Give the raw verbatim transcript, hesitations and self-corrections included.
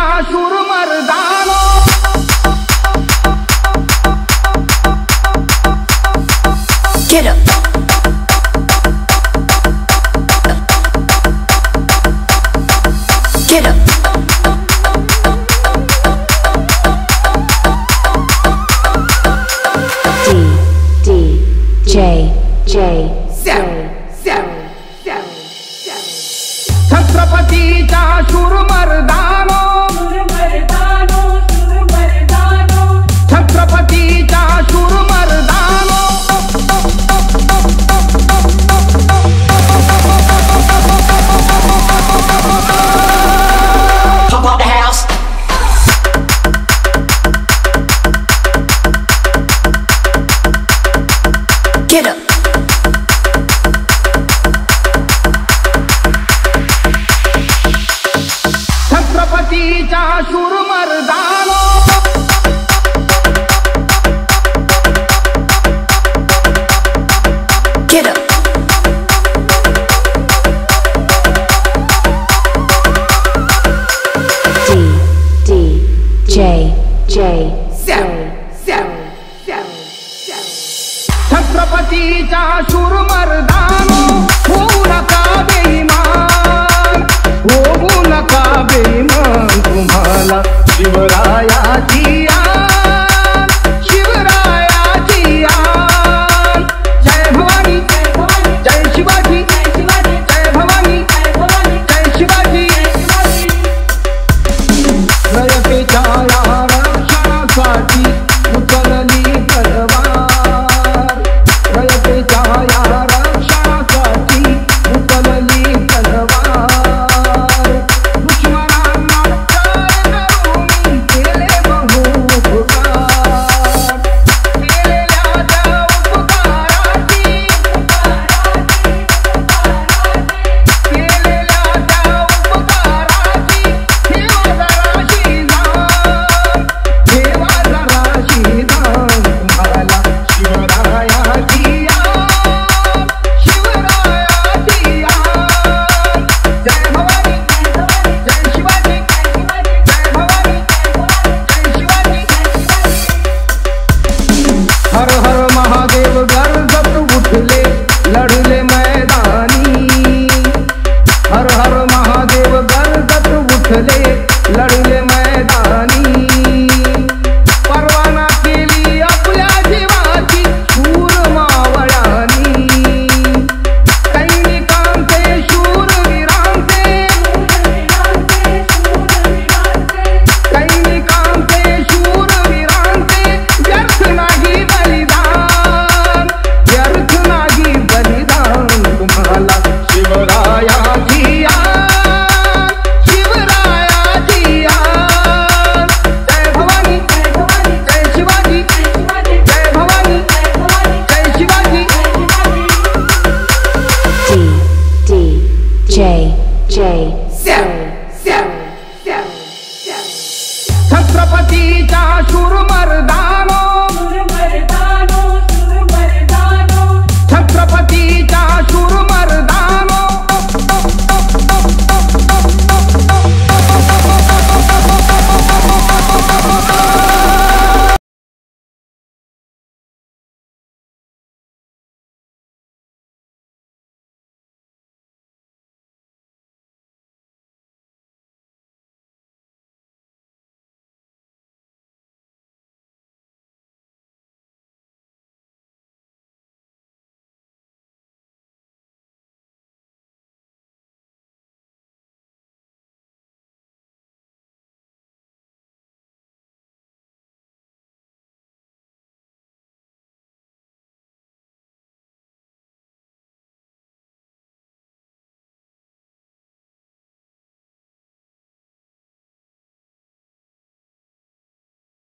छत्रपतीचा शूर मर्दानो Get up. Get up. D D J J छत्रपतीचा शूर मर्दानो छत्रपतीचा शूर मर्दानो pump up the house. Get up. छत्रपतीचा शूर मर्दानो Get up. D D J J छत्रपतीचा शूर मर्दानो होऊ नका बेईमान होऊ नका बेईमान तुम्हाला शिवरायाची आन शिवरायाची आन जय भवानी जय शिवाजी जय भवानी जय शिवाजी रयतेच्या या रक्षणासाठी उचलली तलवार रयतेच्या या रक्षणासाठी उचलली तलवार दुश्मनांना जय करून केले बहुपकार केलेल्या त्या उपकाराची केलेल्या त्या उपकाराची ठेवा जराशी जाण ठेवा जराशी जाण तुम्हाला शिवरायाची आन शिवरायाची आन जय भवानी जय शिवाजी जय भवानी जय शिवाजी हर हर महादेव गरजत उठले लढले मैदानी हर हर महादेव गरजत उठले लढले मैदानी परवाना केली आपल्या जीवाची शूर मावळ्यांनी सैनिकांचे शूरवीरांचे सैनिकांचे शूरवीरांचे व्यर्थ नाही बलिदान व्यर्थ नाही बलिदान तुम्हाला शिवरायाची आन शिवरायाची आन जय भवानी जय शिवाजी जय भवानी जय Shivaji D D J J छत्रपतीचा शूर मर्दानो